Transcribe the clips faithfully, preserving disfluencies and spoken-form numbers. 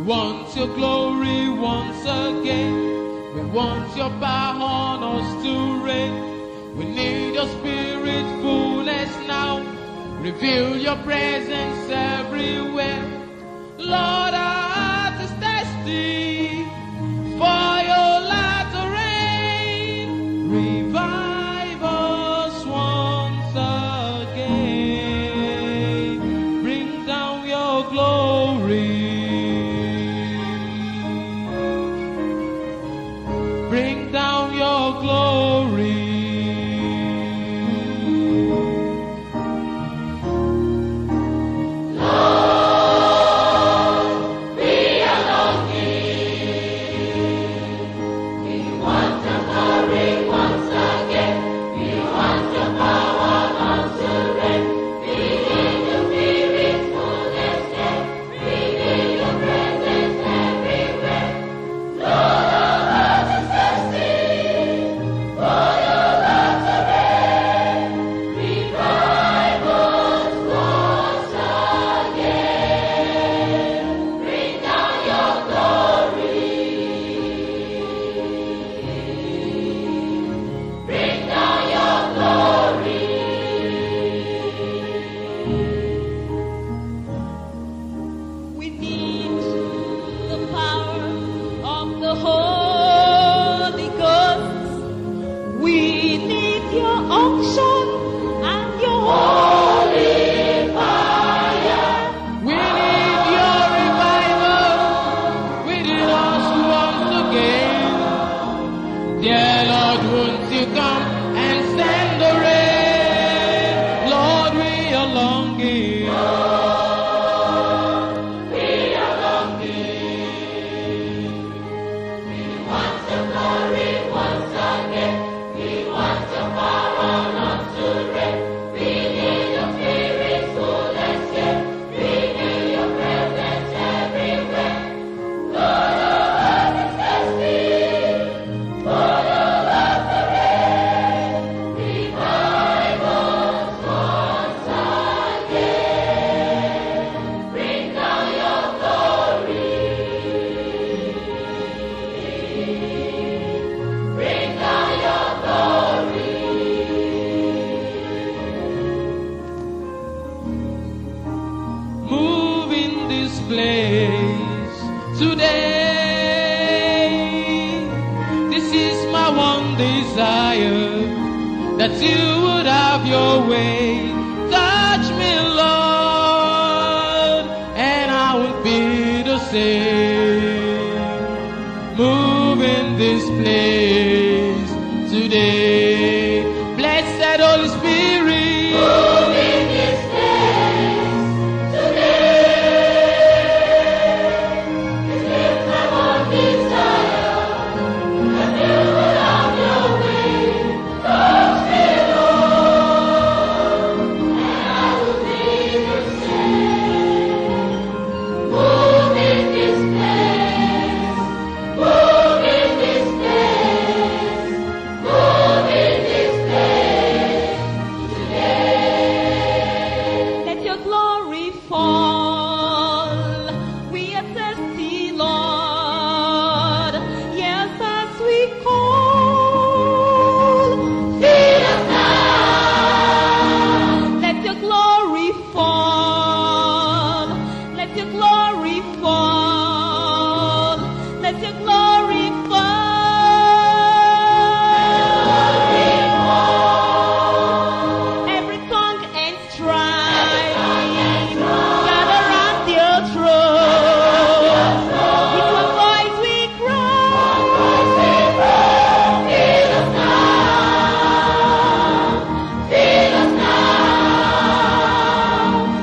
want your glory once again. We want your power on us to reign. We need your spirit fullness now. Reveal your presence everywhere. Lord, our heart is thirsty for your light to reign. Revive us once again. Bring down your glory. Bring down your glory. That you would have your way. Touch me, Lord, and I won't be the same. Move in this place today. Blessed Holy Spirit, move in this place today. It's my one desire that you would have your way. Touch me, Lord, and I will be the same. Move in this place, move in this place, move in this place today. Let your glory fall. We are thirsty, Lord. Yes, as we call. Fill us now. Let your glory fall. Let your glory fall. Let your glory fall. Every tongue and strife gather round your throne. With one voice we cry. Fill us now. Fill us now.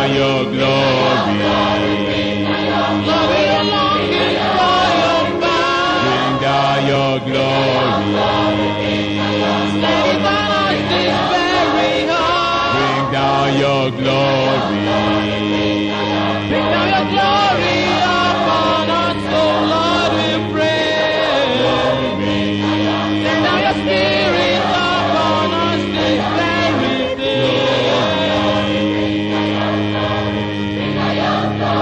down your glory. Lord, we are longing for your power. Bring down your glory. Let it on us this very hour. Bring down your glory. Bring down your glory upon us, oh Lord, we pray. Send down your spirit upon us this very day.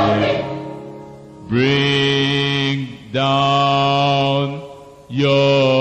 Bring down your